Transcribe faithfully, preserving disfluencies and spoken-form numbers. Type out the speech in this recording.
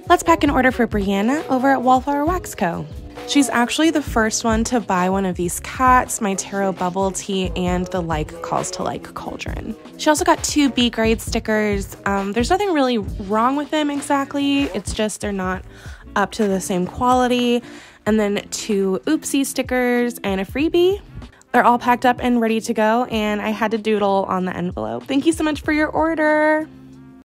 Let's pack an order for Breanna over at Wallflower Wax Co. She's actually the first one to buy one of these cats, my tarot bubble tea, and the Like Calls to Like cauldron. She also got two B grade stickers. Um, there's nothing really wrong with them exactly. It's just they're not up to the same quality. And then two oopsie stickers and a freebie. They're all packed up and ready to go, and I had to doodle on the envelope. Thank you so much for your order.